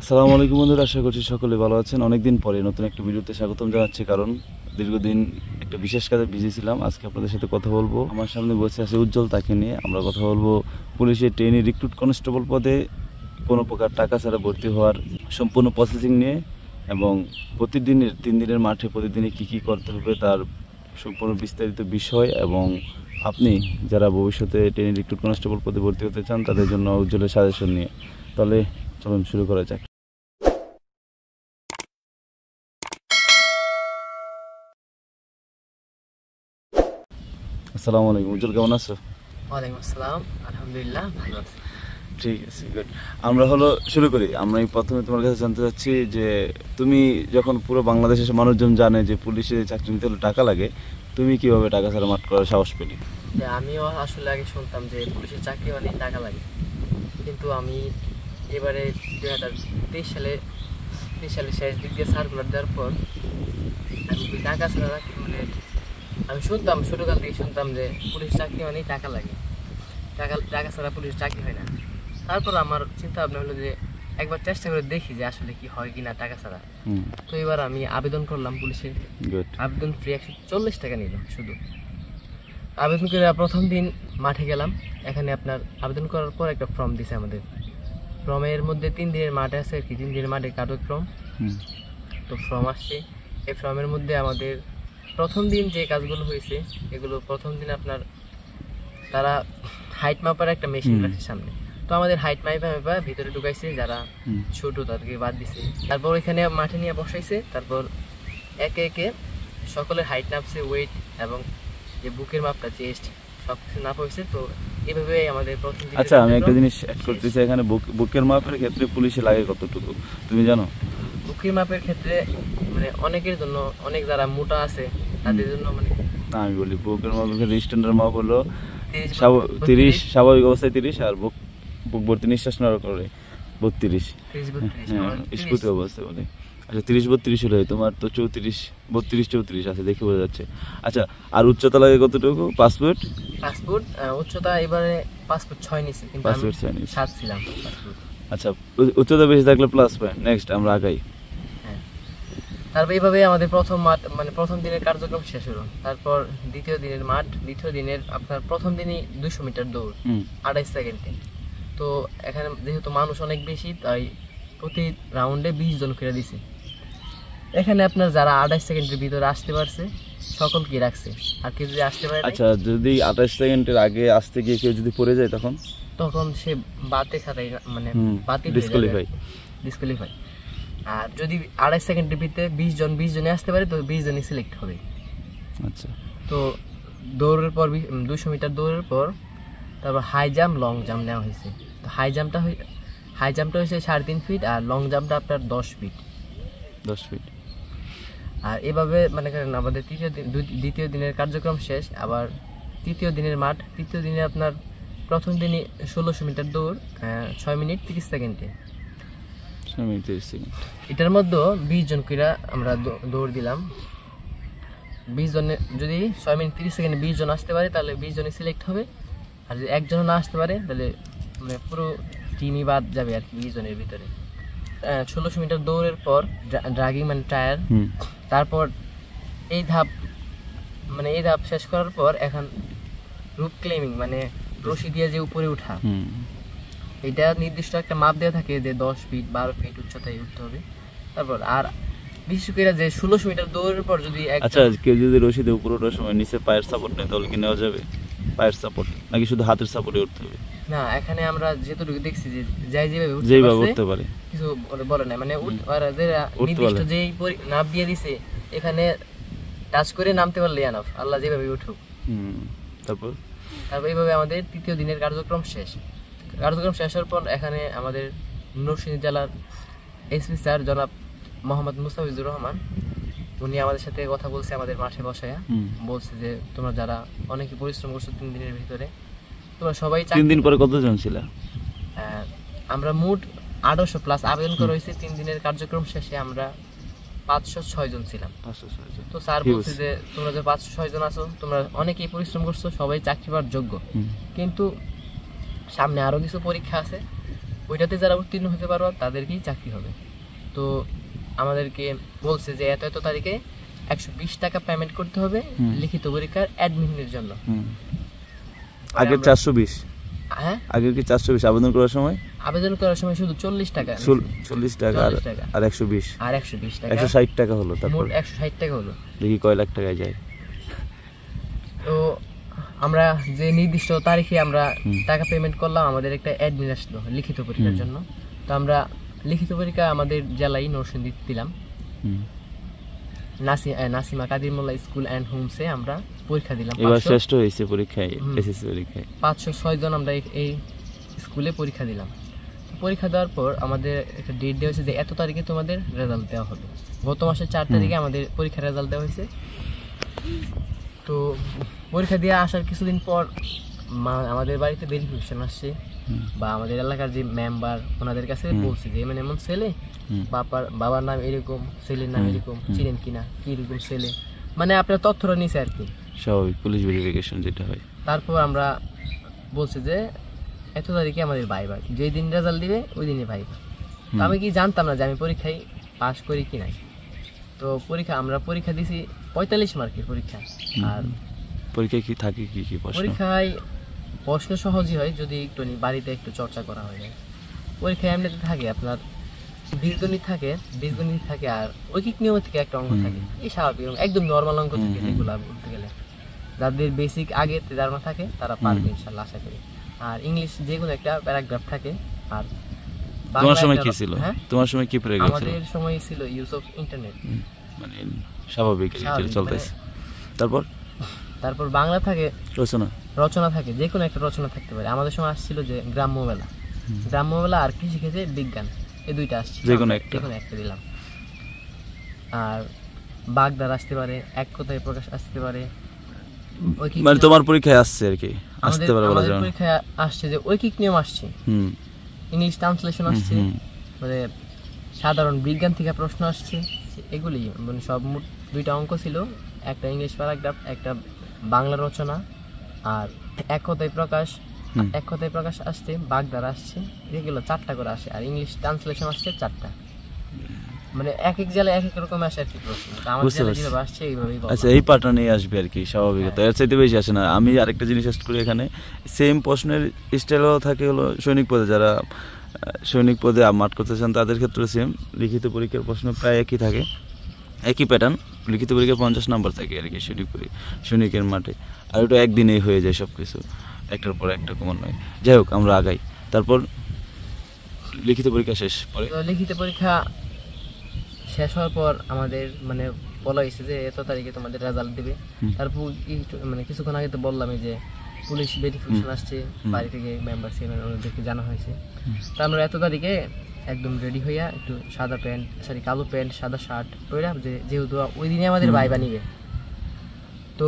আসসালামু আলাইকুম বন্ধুরা, আশা করছি সকলে ভালো আছেন। অনেকদিন পরে নতুন একটা ভিডিওতে স্বাগতম জানাচ্ছি, কারণ দীর্ঘদিন একটা বিশেষ কাজে বিজি ছিলাম। আজকে আপনাদের সাথে কথা বলবো, আমার সামনে বসে আছে উজ্জ্বল, তাকে নিয়ে আমরা কথা বলবো পুলিশের ট্রেনি রিক্রুট কনস্টেবল পদে কোনো প্রকার টাকা ছাড়া ভর্তি হওয়ার সম্পূর্ণ প্রসেসিং নিয়ে, এবং প্রতিদিনের 3 দিনের মাঠে প্রতিদিনে কী কী করতে হবে তার সম্পূর্ণ বিস্তারিত বিষয়, এবং আপনি যারা ভবিষ্যতে ট্রেনি রিক্রুট কনস্টেবল পদে ভর্তি হতে চান তাদের জন্য উজ্জ্বলের সাজেশন নিয়ে। তাহলে চলুন শুরু করা যাক। আসসালামু আলাইকুম উজ্জ্বল, কেমন আছো? ওয়ালাইকুম আসসালাম, আলহামদুলিল্লাহ ভালো আছি। ঠিক আছে, গুড। আমরা শুরু করি। আমরা প্রথমে তোমার কাছে জানতে চাচ্ছি যে তুমি যখন পুরো বাংলাদেশের মানুষজন জানে যে পুলিশে চাকরি নিতে হলে টাকা লাগে, তুমি কিভাবে টাকা ছাড়া মাঠ করার সাহস পেলি? আমিও আসলে আগে শুনতাম যে পুলিশের চাকরি মানে টাকা লাগে, কিন্তু আমি এবারে 2023 সালে শেষ দিক দিয়ে সার্কুলার দেওয়ার পর আমি টাকা ছাড়া মানে আমি শুনতাম, ছোটোকাল থেকে শুনতাম যে পুলিশ চাকরি মানে টাকা লাগে, টাকা ছাড়া পুলিশ চাকরি হয় না। তারপর আমার চিন্তা ভাবনা হলো যে একবার চেষ্টা করে দেখি যে আসলে কি হয় কিনা টাকা ছাড়া। তো এবার আমি আবেদন করলাম পুলিশে। আবেদন ফ্রি 140 টাকা নিল শুধু। আবেদন করে প্রথম দিন মাঠে গেলাম। এখানে আপনার আবেদন করার পর একটা ফর্ম দিছে আমাদের। ফর্মের মধ্যে 3 দিনের মাঠে আছে আর কি, 3 দিনের মাঠে কার্যক্রম। তো ফর্ম আসছে, এই ফর্মের মধ্যে আমাদের প্রথম দিন যে কাজগুলো হয়েছে এগুলো প্রথম দিন আপনার তারা হাইট মাপার একটা মেশিন রাখছে সামনে। তো আমাদের হাইট মাইপা ভিতরে ঢুকাইছে, যারা ছোট তাদেরকে বাদ দিছে। তারপর এখানে মাঠে নিয়ে বসাইছে। তারপর একে একে সকলের হাইট নাপছে, ওয়েট এবং যে বুকের মাপটা, চেস্ট সব কিছু নাপ হয়েছে। তো এভাবে আমাদের প্রথম দিন। আচ্ছা, আমি একটা জিনিস অ্যাড করতেছি এখানে, বুকের মাপের ক্ষেত্রে পুলিশে লাগে কতটুকু তুমি জানো? বুকের মাপের ক্ষেত্রে মানে অনেকের জন্য, অনেক যারা মোটা আছে তাদের জন্য মানে না, আমি বলি বুকের মাপের স্ট্যান্ডার্ড মাপ হলো 30, স্বাভাবিক অবস্থায় 30, আর বুক ভর্তি নিঃশ্বাস নেওয়ার করে 32। হ্যাঁ, স্ফুর্তি অবস্থায় বলে। আচ্ছা, 30-32 হলে তোমার তো 32-34 আছে, দেখে বোঝা যাচ্ছে। আচ্ছা, আর উচ্চতা লাগে কতটুকু? 5 ফুট। উচ্চতা এবারে 5 ফুট 6 নিছি, কিন্তু 5 ফুট 6 নিছি। 7 ছিলাম 5 ফুট। আচ্ছা, উচ্চতা বেশি থাকলে প্লাস পয়েন্ট। নেক্সট আমরা আগাই। তারপর এইভাবে আমাদের প্রথম মাঠ মানে প্রথম দিনের কার্যক্রম শেষ হলো। তারপর দ্বিতীয় দিনের মাঠ, দ্বিতীয় দিনের আপনার প্রথম দিনই 200 মিটার দৌড় 28 সেকেন্ডে। তো এখানে যেহেতু মানুষ অনেক বেশি, তাই প্রতি রাউন্ডে 20 জন করে দিছে। এখানে আপনার যারা 28 সেকেন্ডের ভিতরে আসতে পারছে সকলকে রাখছে, আর কেউ যদি আসতে পারে। আচ্ছা, যদি 28 সেকেন্ডের আগে আসতে গিয়ে কেউ যদি পড়ে যায় তখন সে বাতে খাতায় মানে বাতিল ডিসকোয়ালিফাই। আর যদি 28 সেকেন্ডের ভিতরে 20 জনে আসতে পারে তো 20 জনই সিলেক্ট হবে। আচ্ছা, তো দৌড়ের পর 200 মিটার দৌড়ের পর তারপর হাই জাম্প, লং জাম্প নেওয়া হয়েছে। তো হাই জাম্পটা হয়েছে 3.5 ফিট, আর লং জাম্পটা আপনার 10 ফিট। আর এভাবে মানে আমাদের দ্বিতীয় দিনের কার্যক্রম শেষ। আবার তৃতীয় দিনের মাঠ, তৃতীয় দিনে আপনার প্রথম দিনই 1600 মিটার দৌড় 6 মিনিট 30 সেকেন্ডে। এটার মধ্যে 20 জন করে আমরা দৌড় দিলাম। 20 জনে যদি 6 মিনিট 30 সেকেন্ডে 20 জন আসতে পারে তাহলে 20 জনই সিলেক্ট হবে। আর যদি একজনও না আসতে পারে তাহলে মানে পুরো টিমই বাদ যাবে আর কি 20 জনের ভিতরে। 1600 মিটার দৌড়ের পর ড্রাগিং মানে টায়ার। তারপর এই ধাপ শেষ করার পর এখন রুপ ক্লাইম্বিং মানে রশি দিয়ে যে উপরে ওঠা। এটা নির্দিষ্ট একটা মাপ দেওয়া থাকে যে 10 ফিট 12 ফিট উচ্চতায় উঠতে হবে। তারপর আর বিশেষ করে যে 1600 মিটার দৌড়ের পর যদি আচ্ছা, কেউ যদি রশি দিয়ে উপরে ওঠার সময় নিচে পায়ের সাপোর্ট নেয় তাহলে কি নেওয়া যাবে? পায়ের সাপোর্ট নাকি শুধু হাতের সাপোর্টে উঠতে হবে? না, এখানে আমরা যেটুকু দেখছি যে যেভাবে উঠতে পারে কিছু বলে না, মানে নির্দিষ্ট যেই নাপ দিয়ে দিছে এখানে টাচ করে নামতে পারলে এনাফ, আল্লাহ যেভাবে উঠুক। তারপর এইভাবে আমাদের তৃতীয় দিনের কার্যক্রম শেষ হওয়ার পর এখানে আমাদের নরসিংদী জেলার এসপি স্যার জনাব মোহাম্মদ মুস্তাফিজুর রহমান, উনি আমাদের সাথে কথা বলছে আমাদের মাঠে বসায়া। বলছে যে তোমরা যারা অনেকে পরিশ্রম করছো 3 দিনের ভিতরে, তোমরা সবাই 3 দিন পরে কতজন ছিল? আমরা মোট 800 প্লাস আবেদন করা হয়েছে। 3 দিনের কার্যক্রম শেষে আমরা 506 জন ছিলাম। তো স্যার বলছে যে তোমরা যে 506 জন আছো তোমরা অনেকেই পরিশ্রম করছো, সবাই চাকরি পাওয়ার যোগ্য, কিন্তু সামনে আরো কিছু পরীক্ষা আছে। ওইটাতে যারা উত্তীর্ণ হতে পারো তাদেরকেই চাকরি হবে। তো আমাদেরকে বলছে যে এত এত তারিখে 120 টাকা পেমেন্ট করতে হবে লিখিত পরীক্ষার অ্যাডমিনের জন্য। আগে 420, হ্যাঁ আগে কি 420 আবেদন করার সময়? আবেদন করার সময় শুধু 40 টাকা, 40 টাকা আর 120 আর 120 টাকা, 160 টাকা হলো। তারপর মোট 160 টাকা হলো। দেখি কয় লাখ টাকায় যায়। তো আমরা যে নির্দিষ্ট তারিখে আমরা টাকা পেমেন্ট করলাম, আমাদের একটা অ্যাডমিন আসলো লিখিত পরীক্ষার জন্য। তো আমরা লিখিত পরীক্ষা আমাদের জেলায় নরসিংদীতে দিলাম, নাসিমা কাদির মোল্লা স্কুল অ্যান্ড হোমসে আমরা পরীক্ষা দিলাম। এবার শ্রেষ্ঠ হয়েছে পরীক্ষায়, এসএসসি পরীক্ষায় 506 জন আমরা এই স্কুলে পরীক্ষা দিলাম। পরীক্ষা দেওয়ার পর আমাদের একটা ডেট দেওয়া হয়েছে যে এত তারিখে তোমাদের রেজাল্ট দেওয়া হবে। গত মাসের 4 তারিখে আমাদের পরীক্ষার রেজাল্ট দেওয়া হয়েছে। তো পরীক্ষা দিয়ে আসার কিছুদিন পর আমাদের বাড়িতে ভেরিফিকেশন আসছে, বা আমাদের এলাকার যে মেম্বার ওনাদের কাছে বলছে যে এমন এমন ছেলে, বাবার নাম এরকম, ছেলের নাম এরকম, চিনেন কিনা, কি এরকম ছেলে, মানে আপনার তথ্যটা নিছে আর কি, স্বাভাবিক পুলিশ ভেরিফিকেশন যেটা হয়। তারপর আমরা বলছে যে এত তারিখে আমাদের ভাইবা, যেই দিন রেজাল্ট দিবে ওই দিনে ভাইবা। তো আমি কি জানতাম না যে আমি পরীক্ষায় পাস করি কি নাই। তো আমরা পরীক্ষা দিছি 45 মার্কের পরীক্ষা। আর পরীক্ষায় কি থাকে, কি কি প্রশ্ন? পরীক্ষায় প্রশ্ন সহজই হয় যদি একটু বাড়িতে একটু চর্চা করা হয়। পরীক্ষায় এমনিতে থাকে আপনার বীজগণিত থাকে আর ঐকিক নিয়ম থেকে একটা অঙ্ক থাকে, এই স্বাভাবিক একদম নর্মাল অঙ্ক থাকে, যেগুলো বলতে গেলে যাদের বেসিক আগে ধারণা থাকে তারা পারবে ইনশাআল্লাহ, আশা করি। আর ইংলিশ যে কোনো একটা প্যারাগ্রাফ থাকে। আর তোমার সময় কি ছিল? তোমার সময় কি প্যারাগ্রাফ ছিল? আমাদের সময় ছিল ইউজ অফ ইন্টারনেট, মানে স্বাভাবিক চলতেছে। তারপর বাংলা থাকে, রচনা থাকে, যে কোনো একটা রচনা থাকতে পারে। আমাদের সময় আসছিল যে গ্রাম্য মেলা আর কৃষিক্ষেত্রে বিজ্ঞান, এই দুইটা আসছে, যে কোনো একটা দিলাম। আর বাগদার আসতে পারে, এক কথায় প্রকাশ আসতে পারে। মানে তোমার পরীক্ষায় আসছে আর কি, আসতে পারে বলা যায়। পরীক্ষায় আসছে যে ঐকিক নিয়ম আসছে, ইংলিশ ট্রান্সলেশন আসছে, মানে সাধারণ বিজ্ঞান থেকে প্রশ্ন আসছে, এগুলি মানে সব মোট 2টা অঙ্ক ছিল, একটা ইংলিশ প্যারাগ্রাফ, একটা বাংলা রচনা। আর এক কথায় প্রকাশ আসছে, বাগধারা আসছে, এগুলো 4টা করে আসে। আর ইংলিশ ট্রান্সলেশন আসছে 4টা। মানে এক এক জেলায় এক এক রকম আসে আর কি প্রশ্ন। আমাদের জেলায় যেভাবে আসছে এইভাবেই বলা। আচ্ছা, এই প্যাটার্নে আসবে আর কি, স্বাভাবিকতা, এর চাইতে বেশি আসে না। আমি আরেকটা জিনিস অ্যাড করি এখানে, সেম প্রশ্নের স্টাইলও থাকে হলো সৈনিক পদে, যারা সৈনিক পদে মাঠ করতে চান তাদের ক্ষেত্রে সেম লিখিত পরীক্ষার প্রশ্ন প্রায় একই থাকে, একই প্যাটার্ন। লিখিত পরীক্ষা 50 নাম্বার থাকে আর কি সৈনিকের মাঠে, আর ওটা একদিনেই হয়ে যায় সব কিছু, একটার পর একটা কমন নয়। যাই হোক, আমরা আগাই। তারপর লিখিত পরীক্ষা শেষ, পরে লিখিত পরীক্ষা শেষ হওয়ার পর আমাদের মানে বলা হয়েছে যে এত তারিখে তোমাদের রেজাল্ট দেবে। তারপর মানে কিছুক্ষণ আগে তো বললামই যে পুলিশ ভেরিফিকেশন আসছে, বাড়ি থেকে মেম্বার ছিলেন ওদেরকে জানা হয়েছে। তো আমরা এত তারিখে একদম রেডি হইয়া একটু কালো প্যান্ট সাদা শার্ট পরে, যেহেতু ওই দিনে আমাদের ভাইবা নিবে, তো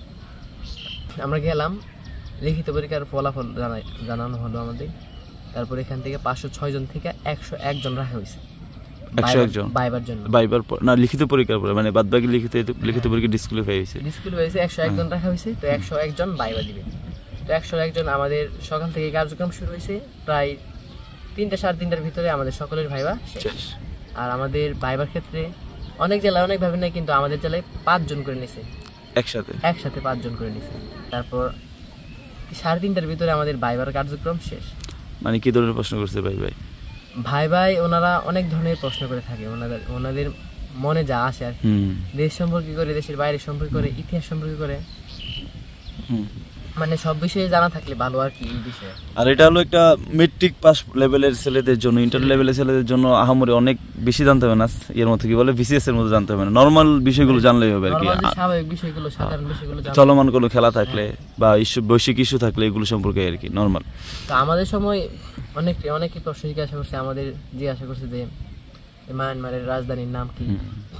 আমরা গেলাম। লিখিত পরীক্ষার ফলাফল জানানো হলো আমাদের। তারপর এখান থেকে 506 জন থেকে 101 জন রাখা হয়েছে 101 জন ভাইবার জন্য। ভাইবার না, লিখিত পরীক্ষার পরে, মানে বাদবাকি লিখিত পরীক্ষা ডিসক্যালিফাই হয়েছে 101 জন রাখা হয়েছে। তো 101 জন ভাইবা দিবে। তো 101 জন, আমাদের সকাল থেকে কার্যক্রম শুরু হয়েছে, প্রায় 3টা 3:30টার ভিতরে আমাদের সকলের ভাইবা শেষ। আর আমাদের ভাইবার ক্ষেত্রে অনেক জেলায় অনেক ভাবে নেই, কিন্তু আমাদের জেলায় 5 জন করে নিছে, একসাথে 5 জন করে নিছে। তারপর 3:30টার ভিতরে আমাদের ভাইবার কার্যক্রম শেষ। মানে কি ধরনের প্রশ্ন করছে ভাই ওনারা অনেক ধরনের প্রশ্ন করে থাকে, ওনাদের মনে যা আসে আর কি, দেশ সম্পর্কে করে, দেশের বাইরে সম্পর্কে করে, ইতিহাস সম্পর্কে করে, মানে সব বিষয়ে জানা থাকলে ভালো আর কি এই বিষয়ে। আর এটা হলো একটা মেট্রিক পাস লেভেলের ছেলেদের জন্য, ইন্টার লেভেলের ছেলেদের জন্য আহামরি অনেক বেশি জানতে হবে না, এর মধ্যে কি বলে বিসিএস এর মধ্যে জানতে হবে না, নরমাল বিষয়গুলো জানলেই হবে আর কি, স্বাভাবিক বিষয়গুলো, সাধারণ বিষয়গুলো, চলমান কোনো খেলা থাকলে বা বৈশ্বিক ইস্যু থাকলে এগুলো সম্পর্কে আর কি নরমাল। তো আমাদের সময় অনেকে প্রশ্ন জিজ্ঞাসা করছে, আমাদের জিজ্ঞাসা করছে যে মায়ানমারের রাজধানীর নাম কি,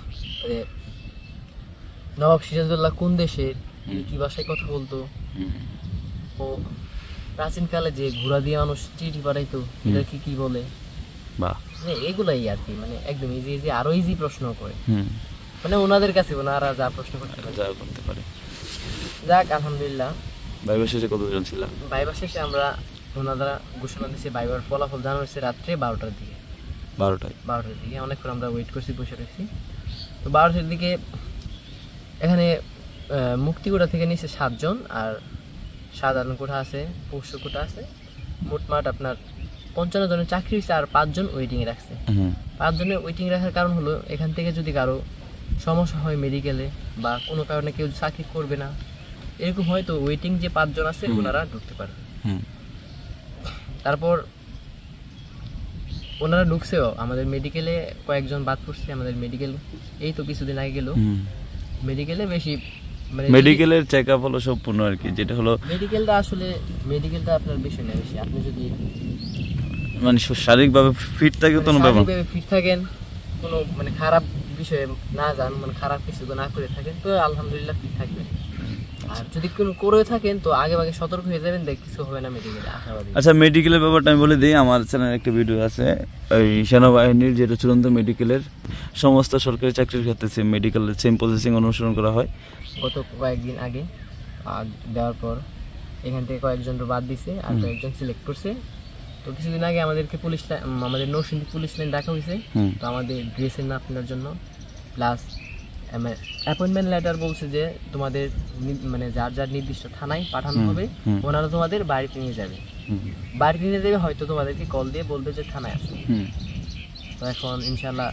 নবাব সিরাজউদ্দৌলা কোন দেশের, কি ভাষায় কথা বলতো, ও প্রাচীনকালে যে ঘোড়া দিয়ে মানুষ চিঠি পাঠাইতো এটা কি বলে, এগুলাই আর কি, মানে একদম ইজি আরো ইজি প্রশ্ন করে, মানে ওনাদের কাছে ওনারা যা প্রশ্ন করতে পারে। যাক, আলহামদুলিল্লাহ। ভাইবা শেষে কতজন ছিলাম? ভাইবা শেষে আমরা ওনারা ঘোষণা দিয়েছে ভাইবার ফলাফল জানানো হয়েছে রাত্রে 12টার দিকে। 12টার দিকে অনেকক্ষণ আমরা ওয়েট করছি, বসে রেখেছি। তো 12টার দিকে এখানে মুক্তিগোড়া থেকে নিচে 7 জন, আর সাধারণ কোঠা আছে, পোষ্য কোঠা আছে, মোটমাট আপনার 55 জনের চাকরি হয়েছে, আর 5 জন ওয়েটিংয়ে রাখছে। 5 জনের ওয়েটিং রাখার কারণ হলো এখান থেকে যদি কারো সমস্যা হয় মেডিকেলে বা কোনো কারণে কেউ চাকরি করবে না এরকম হয়, তো ওয়েটিং যে 5 জন আছে ওনারা ঢুকতে পারবে। তারপর ওনারা ঢুকছেও, আমাদের মেডিকেলে কয়েকজন বাদ পড়ছে। আমাদের মেডিকেল এই তো কিছুদিন আগে গেল, মেডিকেলে বেশি মানে মেডিকেলের চেকআপ হলো সম্পূর্ণ আর কি, যেটা হলো মেডিকেলটা আসলে মেডিকেলটা আপনার বিষয় না বেশি, আপনি যদি মানে শারীরিকভাবে ফিট থাকে কোনো ব্যাপার, ফিট থাকেন, কোনো মানে খারাপ বিষয়ে না যান, মানে খারাপ কিছু না করে থাকেন, তো আলহামদুলিল্লাহ ফিট থাকবেন। আর যদি কোনো করে থাকেন তো আগে সতর্ক হয়ে যাবেন, দেখ কিছু হবে না মেডিকেলে, আশাবাদী। আচ্ছা, মেডিকেলের ব্যাপারটা আমি বলে দিই। আমার চ্যানেলে একটা ভিডিও আছে ওই সেনাবাহিনীর, যেটা চূড়ান্ত মেডিকেলের সমস্ত সরকারি চাকরির ক্ষেত্রে সেম মেডিকেলের সেম প্রসেসিং অনুসরণ করা হয়। গত কয়েকদিন আগে দেওয়ার পর এখান থেকে কয়েকজন বাদ দিছে, আর কয়েকজন সিলেক্ট করছে। তো কিছুদিন আগে আমাদেরকে আমাদের নরসিংদী পুলিশ লাইন ডাকা হয়েছে, তো আমাদের ড্রেসের না আপনার জন্য, প্লাস অ্যাপয়েন্টমেন্ট লেটার বলছে যে তোমাদের মানে যার যার নির্দিষ্ট থানায় পাঠানো হবে, ওনারা তোমাদের বাড়িতে নিয়ে যাবে, বাড়িতে নিয়ে যাবে, হয়তো তোমাদেরকে কল দিয়ে বলবে যে থানায় আসো। তো এখন ইনশাল্লাহ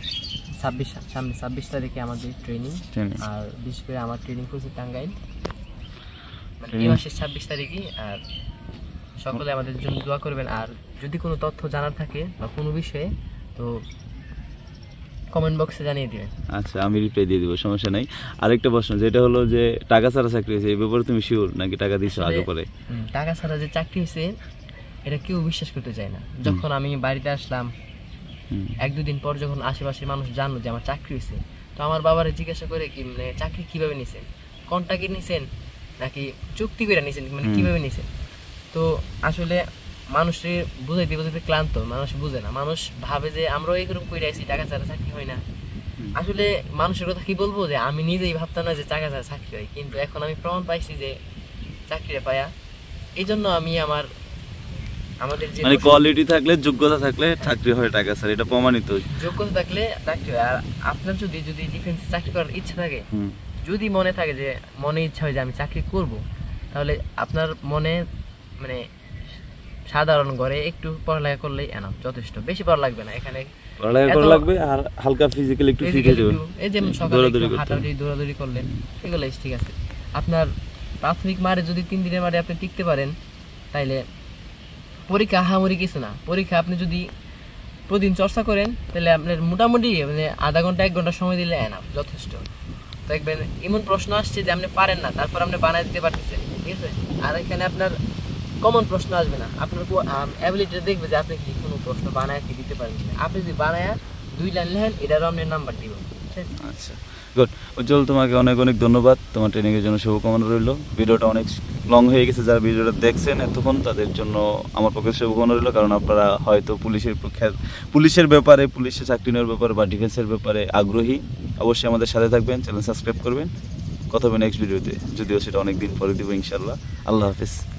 26 তারিখে আমাদের ট্রেনিং, আর বিশেষ করে আমার ট্রেনিং করছে টাঙ্গাইল, মানে এই মাসের 26 তারিখে। আর সকলে আমাদের জন্য দোয়া করবেন, আর যদি কোনো তথ্য জানার থাকে বা কোনো বিষয়ে তো কমেন্ট বক্সে জানিয়ে দিবেন। আচ্ছা, আমি রিপ্লাই দিয়ে দিব, সমস্যা নাই। আরেকটা প্রশ্ন, যেটা হলো যে টাকা ছাড়া চাকরি হয়েছে, এই ব্যাপারে তুমি শিওর নাকি টাকা দিছো আগে পরে? টাকা ছাড়া যে চাকরি হয়েছে এটা কেউ বিশ্বাস করতে চায় না। যখন আমি বাড়িতে আসলাম 1-2 দিন পর, যখন আশেপাশের মানুষ জানলো যে আমার চাকরি হয়েছে, তো আমার বাবারে জিজ্ঞাসা করে কি মানে চাকরি কিভাবে নিছেন, কন্ট্রাক্টে নিছেন নাকি চুক্তি করে নিছেন, মানে কিভাবে নিছেন। তো আসলে মানুষের বুঝাইতে ক্লান্ত, মানুষ বুঝে না, মানুষ ভাবে যে আমরাও এরকম করে আছি, টাকা ছাড়া চাকরি হয় না। আসলে মানুষের কথা কি বলবো, যে আমি নিজেই ভাবতাম না যে টাকা ছাড়া চাকরি হয়, কিন্তু এখন আমি প্রমাণ পাইছি যে চাকরিটা পায়া। এই জন্য আমি আমাদের যে মানে কোয়ালিটি থাকলে, যোগ্যতা থাকলে চাকরি হয়, টাকা ছাড়া এটা প্রমাণিত। যোগ্যতা থাকলে চাকরি হয়। আর আপনার যদি ডিফেন্সে চাকরি করার ইচ্ছা থাকে, যদি মনে থাকে যে মনে ইচ্ছা হয় যে আমি চাকরি করব, তাহলে আপনার মনে মানে সাধারণ ঘরে একটু পড়ালেখা করলেই এনাফ, যথেষ্ট, বেশি পড়া লাগবে না। এখানে পড়ালেখা করা লাগবে আর হালকা ফিজিক্যালি একটু ফিট হয়ে যাবে, এই যে সকালে হাঁটাহাঁটি দৌড়াদৌড়ি করলেন, এগুলো ঠিক আছে। আপনার প্রাথমিক মারে যদি 3 দিনের মারে আপনি টিকতে পারেন, তাইলে পরীক্ষা আহামরি কিছু না। পরীক্ষা আপনি যদি প্রতিদিন চর্চা করেন, তাহলে আপনার মোটামুটি মানে আধা ঘন্টা 1 ঘন্টা সময় দিলে এনাফ, যথেষ্ট। দেখবেন এমন প্রশ্ন আসছে যে আপনি পারেন না, তারপর আপনি বানায় দিতে পারতেছেন, ঠিক আছে। আর এখানে আপনার কমন প্রশ্ন আসবে না, আপনার অ্যাবিলিটি দেখবে যে আপনি কি কোনো প্রশ্ন বানায় কি দিতে পারেন কিনা। আপনি যদি বানায় 2 লাইন লেখেন, এটারও আপনার নাম্বার দিব। আচ্ছা, গুড। উজ্জ্বল, তোমাকে অনেক অনেক ধন্যবাদ, তোমার ট্রেনিংয়ের জন্য শুভকামনা রইল। ভিডিওটা অনেক লং হয়ে গেছে, যারা ভিডিওটা দেখছেন এতক্ষণ তাদের জন্য আমার পক্ষে শুভকামনা রইল, কারণ আপনারা হয়তো পুলিশের ব্যাপারে, পুলিশের চাকরি নেওয়ার ব্যাপারে বা ডিফেন্সের ব্যাপারে আগ্রহী। অবশ্যই আমাদের সাথে থাকবেন, চ্যানেল সাবস্ক্রাইব করবেন। কথা হবে নেক্সট ভিডিওতে, যদিও সেটা অনেক দিন পরে দিব ইনশাল্লাহ। আল্লাহ হাফিজ।